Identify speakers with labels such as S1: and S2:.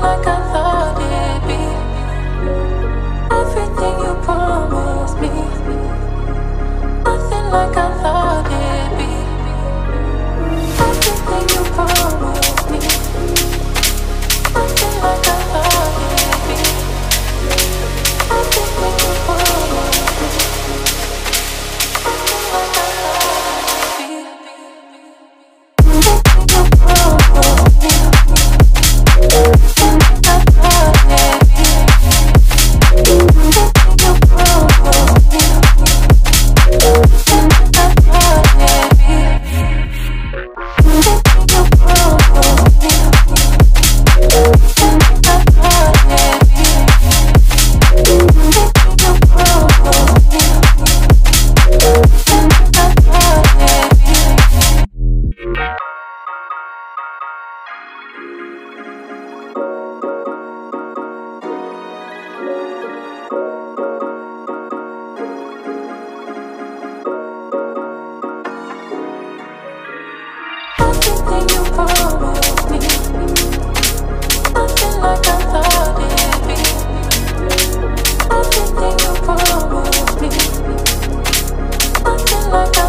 S1: like I thought it'd be. Everything you promised me, nothing like I thought it'd be. Everything you promised me, nothing like I thought it'd be. Everything you promised me, nothing like I thought it'd be. Everything you promised me, nothing like I thought it'd be. Everything you promised me, nothing like I thought it'd be. Everything you promised me, nothing like I thought it'd be. Everything you promised me, nothing like I thought it'd be. Everything you promised me, nothing like I thought it'd be. Everything you promised me, nothing like I